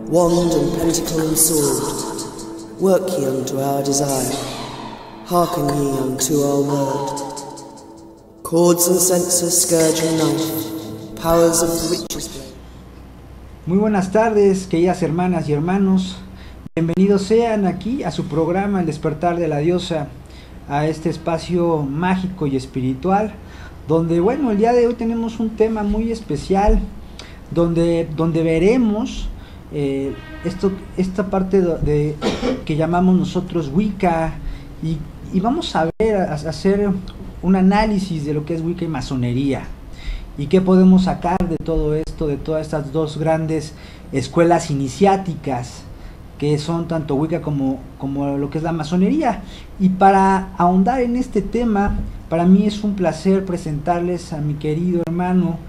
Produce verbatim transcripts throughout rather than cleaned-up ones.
Wand and pentacle and sword, work ye unto our desire, hearken ye unto our word. Cords and censers, scourge and knife, powers of the witches' blade. Muy buenas tardes, queridas hermanas y hermanos. Bienvenidos sean aquí a su programa El Despertar de la Diosa, a este espacio mágico y espiritual, donde, bueno, el día de hoy tenemos un tema muy especial, donde, donde veremos eh, esto, esta parte de, de que llamamos nosotros Wicca, y, y vamos a ver, a, a hacer un análisis de lo que es Wicca y masonería, y qué podemos sacar de todo esto, de todas estas dos grandes escuelas iniciáticas, que son tanto Wicca como, como lo que es la masonería. Y para ahondar en este tema, para mí es un placer presentarles a mi querido hermano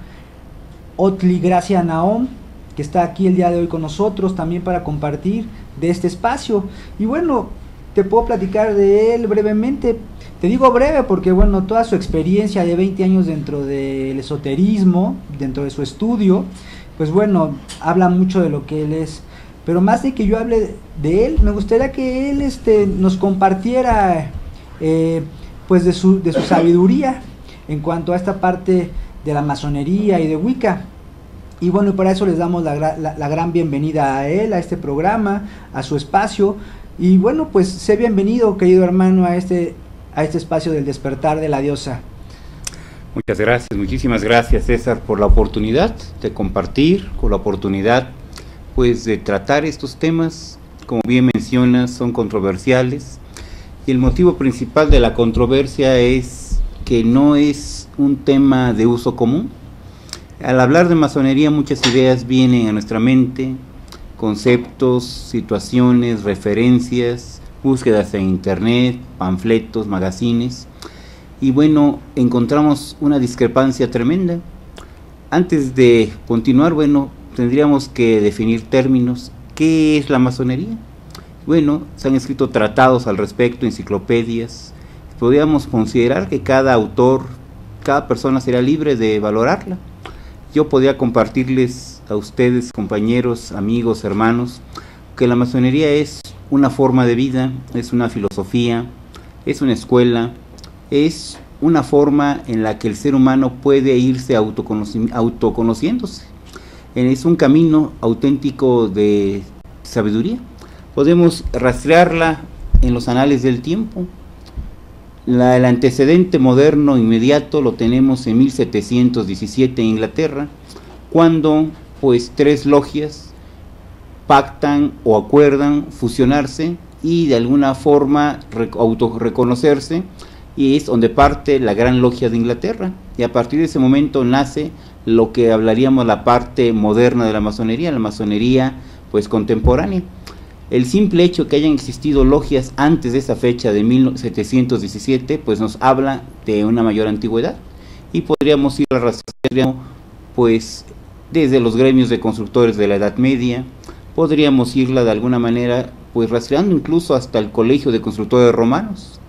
Otli Gracia Nahom, que está aquí el día de hoy con nosotros, también para compartir de este espacio. Y bueno, te puedo platicar de él brevemente. Te digo breve porque, bueno, toda su experiencia de veinte años dentro del esoterismo, dentro de su estudio, pues bueno, habla mucho de lo que él es. Pero más de que yo hable de él, me gustaría que él este, nos compartiera eh, pues de su, de su sabiduría en cuanto a esta parte de la masonería y de Wicca. Y bueno, para eso les damos la, la, la gran bienvenida a él, a este programa, a su espacio. Y bueno, pues sé bienvenido, querido hermano, a este, a este espacio del Despertar de la Diosa. Muchas gracias, muchísimas gracias, César, por la oportunidad de compartir, por la oportunidad pues de tratar estos temas. Como bien mencionas, son controversiales, y el motivo principal de la controversia es que no es un tema de uso común. Al hablar de masonería, muchas ideas vienen a nuestra mente, conceptos, situaciones, referencias, búsquedas en internet, panfletos, magazines, y bueno, encontramos una discrepancia tremenda. Antes de continuar, bueno, tendríamos que definir términos. ¿Qué es la masonería? Bueno, se han escrito tratados al respecto, enciclopedias. Podríamos considerar que cada autor, cada persona será libre de valorarla. Yo podría compartirles a ustedes, compañeros, amigos, hermanos, que la masonería es una forma de vida, es una filosofía, es una escuela, es una forma en la que el ser humano puede irse autoconoci- autoconociéndose. Es un camino auténtico de sabiduría. Podemos rastrearla en los anales del tiempo. La, el antecedente moderno inmediato lo tenemos en mil setecientos diecisiete en Inglaterra, cuando pues tres logias pactan o acuerdan fusionarse y de alguna forma autorreconocerse, y es donde parte la Gran Logia de Inglaterra, y a partir de ese momento nace lo que hablaríamos la parte moderna de la masonería, la masonería pues contemporánea. El simple hecho que hayan existido logias antes de esa fecha de mil setecientos diecisiete pues nos habla de una mayor antigüedad, y podríamos ir a rastrear pues desde los gremios de constructores de la Edad Media, podríamos irla de alguna manera pues rastreando incluso hasta el Colegio de Constructores Romanos.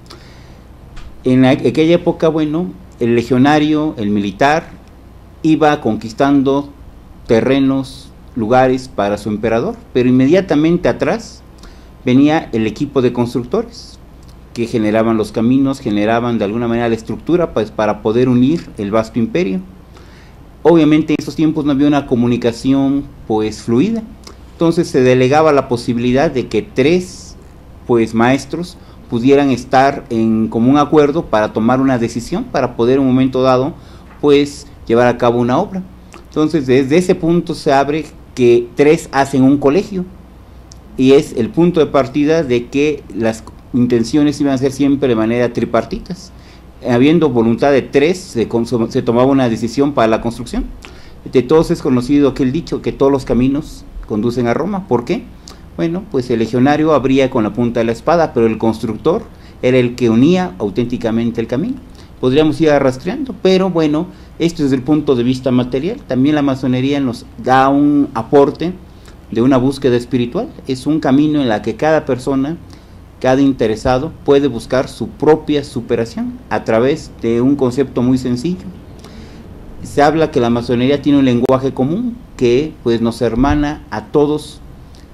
En aquella época, bueno, el legionario, el militar, iba conquistando terrenos, lugares para su emperador, pero inmediatamente atrás venía el equipo de constructores que generaban los caminos, generaban de alguna manera la estructura pues, para poder unir el vasto imperio. Obviamente en esos tiempos no había una comunicación pues fluida, entonces se delegaba la posibilidad de que tres pues maestros pudieran estar en común acuerdo para tomar una decisión, para poder en un momento dado pues llevar a cabo una obra. Entonces desde ese punto se abre que tres hacen un colegio, y es el punto de partida de que las intenciones iban a ser siempre de manera tripartitas. Habiendo voluntad de tres, se, se tomaba una decisión para la construcción. De todos es conocido aquel dicho que todos los caminos conducen a Roma. ¿Por qué? Bueno, pues el legionario abría con la punta de la espada, pero el constructor era el que unía auténticamente el camino. Podríamos ir rastreando, pero bueno, esto desde el punto de vista material. También la masonería nos da un aporte de una búsqueda espiritual. Es un camino en la que cada persona, cada interesado puede buscar su propia superación a través de un concepto muy sencillo. Se habla que la masonería tiene un lenguaje común que pues nos hermana a todos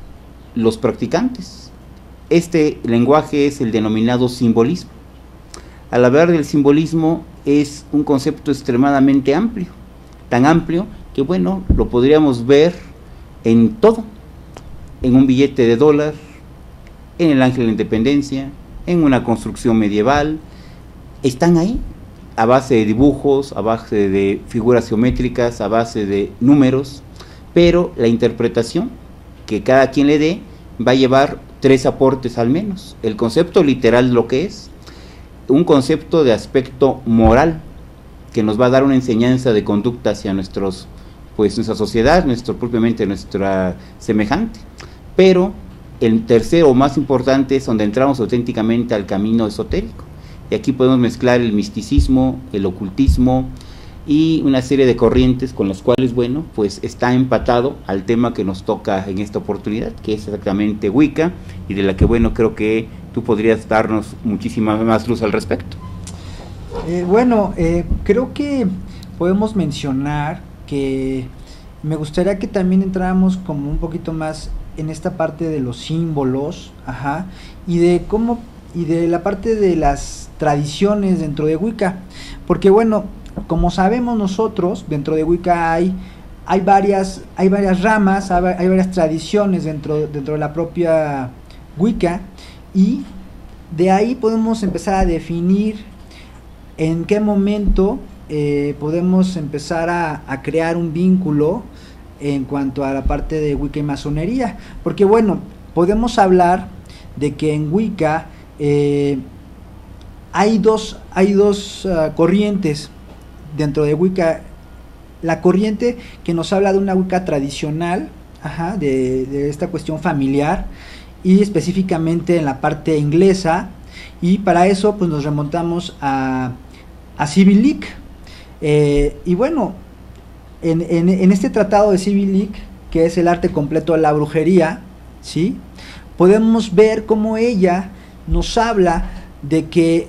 los practicantes. Este lenguaje es el denominado simbolismo. Al hablar del simbolismo es un concepto extremadamente amplio, tan amplio que bueno, lo podríamos ver en todo, en un billete de dólar, en el Ángel de la Independencia, en una construcción medieval, están ahí, a base de dibujos, a base de figuras geométricas, a base de números, pero la interpretación que cada quien le dé va a llevar tres aportes al menos. El concepto literal, lo que es, un concepto de aspecto moral, que nos va a dar una enseñanza de conducta hacia nuestros, pues nuestra sociedad, nuestro propiamente nuestra semejante. Pero el tercero, más importante, es donde entramos auténticamente al camino esotérico. Y aquí podemos mezclar el misticismo, el ocultismo y una serie de corrientes con las cuales, bueno, pues está empatado al tema que nos toca en esta oportunidad, que es exactamente Wicca, y de la que, bueno, creo que tú podrías darnos muchísima más luz al respecto. Eh, bueno, eh, creo que podemos mencionar que me gustaría que también entráramos como un poquito más en esta parte de los símbolos, ajá, y de cómo, y de la parte de las tradiciones dentro de Wicca, porque bueno, como sabemos nosotros, dentro de Wicca hay, hay varias, hay varias ramas, hay, hay varias tradiciones dentro, dentro de la propia Wicca, y de ahí podemos empezar a definir en qué momento eh, podemos empezar a, a crear un vínculo en cuanto a la parte de Wicca y masonería, porque bueno, podemos hablar de que en Wicca eh, hay dos, hay dos uh, corrientes dentro de Wicca. La corriente que nos habla de una Wicca tradicional, ajá, de, de esta cuestión familiar, y específicamente en la parte inglesa, y para eso pues nos remontamos a, a Sibylline, eh, y bueno, en, en, en este tratado de Sibylline, que es el arte completo de la brujería, ¿sí?, podemos ver cómo ella nos habla de que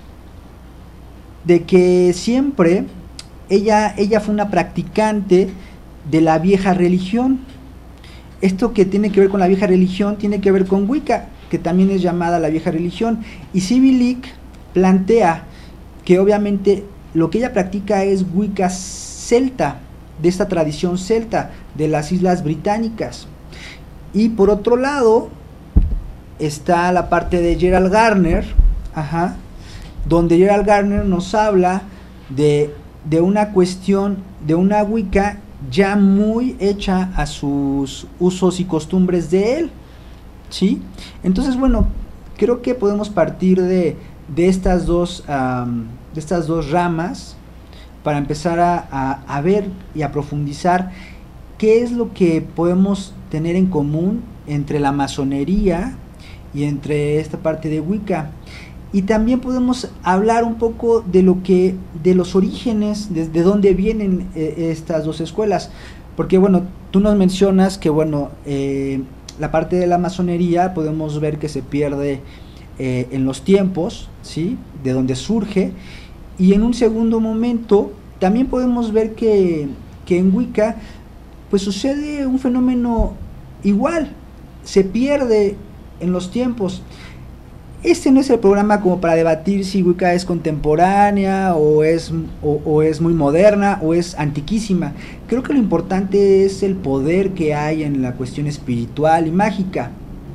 de que siempre ella, ella fue una practicante de la vieja religión. Esto que tiene que ver con la vieja religión tiene que ver con Wicca, que también es llamada la vieja religión, y Sibylline plantea que obviamente lo que ella practica es Wicca celta, de esta tradición celta de las islas británicas. Y por otro lado está la parte de Gerald Gardner, ajá, donde Gerald Gardner nos habla de, de una cuestión, de una Wicca ya muy hecha a sus usos y costumbres de él, ¿sí? Entonces, bueno, creo que podemos partir de, de, estas, dos, um, de estas dos ramas para empezar a, a, a ver y a profundizar qué es lo que podemos tener en común entre la masonería y entre esta parte de Wicca. Y también podemos hablar un poco de lo que, de los orígenes, de, de dónde vienen eh, estas dos escuelas, porque bueno, tú nos mencionas que bueno, eh, la parte de la masonería podemos ver que se pierde eh, en los tiempos, ¿sí?, de donde surge, y en un segundo momento también podemos ver que, que en Wicca pues sucede un fenómeno igual, se pierde en los tiempos. Este no es el programa como para debatir si Wicca es contemporánea o es, o, o es muy moderna o es antiquísima. Creo que lo importante es el poder que hay en la cuestión espiritual y mágica.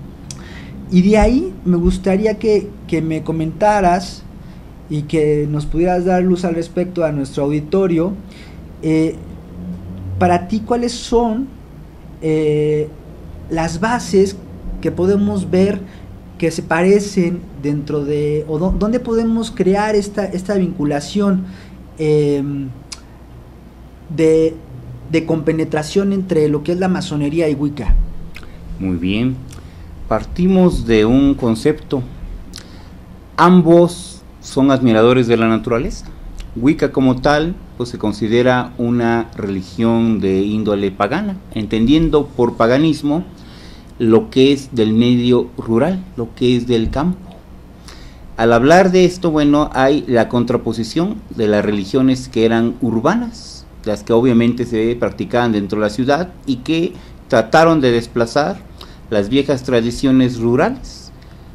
Y de ahí me gustaría que, que me comentaras y que nos pudieras dar luz al respecto a nuestro auditorio. Eh, para ti, ¿cuáles son eh, las bases que podemos ver que se parecen dentro de, o do, dónde podemos crear esta, esta vinculación eh, de, de compenetración entre lo que es la masonería y Wicca? Muy bien, partimos de un concepto. Ambos son admiradores de la naturaleza. Wicca como tal pues se considera una religión de índole pagana, entendiendo por paganismo lo que es del medio rural, lo que es del campo. Al hablar de esto, bueno, hay la contraposición de las religiones que eran urbanas, las que obviamente se practicaban dentro de la ciudad y que trataron de desplazar las viejas tradiciones rurales.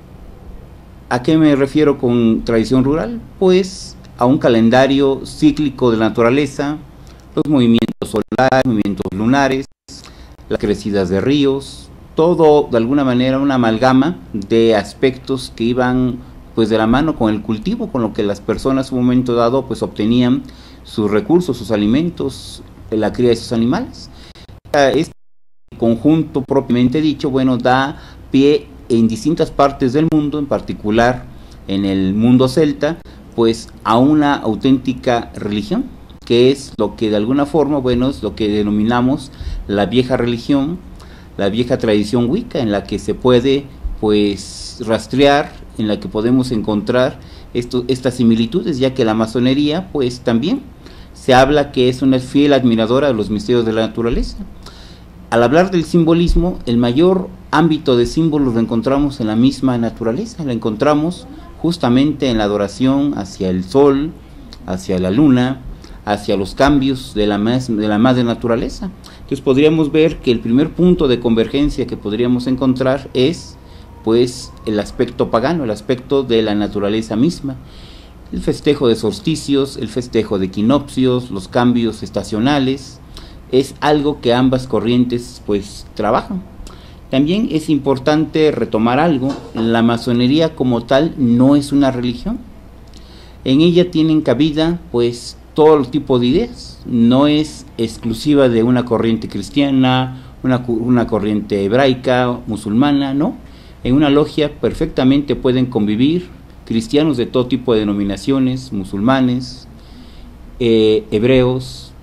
¿A qué me refiero con tradición rural? Pues a un calendario cíclico de la naturaleza, los movimientos solares, movimientos lunares, las crecidas de ríos, todo de alguna manera una amalgama de aspectos que iban pues de la mano con el cultivo, con lo que las personas en un momento dado pues obtenían sus recursos, sus alimentos, la cría de sus animales. Este conjunto propiamente dicho, bueno, da pie en distintas partes del mundo, en particular en el mundo celta, pues a una auténtica religión, que es lo que de alguna forma, bueno, es lo que denominamos la vieja religión, la vieja tradición wicca, en la que se puede pues rastrear, en la que podemos encontrar esto, estas similitudes, ya que la masonería pues también se habla que es una fiel admiradora de los misterios de la naturaleza. Al hablar del simbolismo, el mayor ámbito de símbolos lo encontramos en la misma naturaleza, lo encontramos justamente en la adoración hacia el sol, hacia la luna, hacia los cambios de la, más, de la madre naturaleza. Entonces podríamos ver que el primer punto de convergencia que podríamos encontrar es pues el aspecto pagano, el aspecto de la naturaleza misma, el festejo de solsticios, el festejo de equinoccios, los cambios estacionales, es algo que ambas corrientes pues trabajan. También es importante retomar algo: la masonería como tal no es una religión, en ella tienen cabida pues todo tipo de ideas, no es exclusiva de una corriente cristiana, una, una corriente hebraica, musulmana, no. En una logia perfectamente pueden convivir cristianos de todo tipo de denominaciones, musulmanes, eh, hebreos,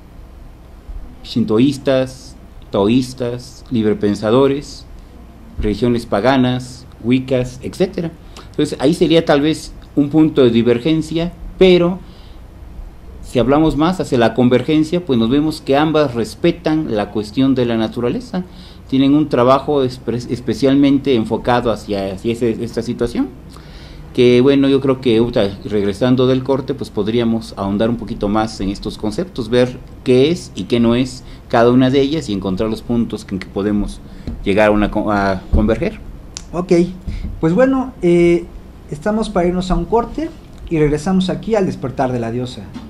shintoístas, taoístas, librepensadores, religiones paganas, wiccas, etcétera. Entonces ahí sería tal vez un punto de divergencia, pero si hablamos más hacia la convergencia, pues nos vemos que ambas respetan la cuestión de la naturaleza, tienen un trabajo espe especialmente enfocado hacia, hacia ese, esta situación, que bueno, yo creo que regresando del corte, pues podríamos ahondar un poquito más en estos conceptos, ver qué es y qué no es cada una de ellas y encontrar los puntos en que podemos llegar a, una, a converger. Ok, pues bueno, eh, estamos para irnos a un corte y regresamos aquí al Despertar de la Diosa.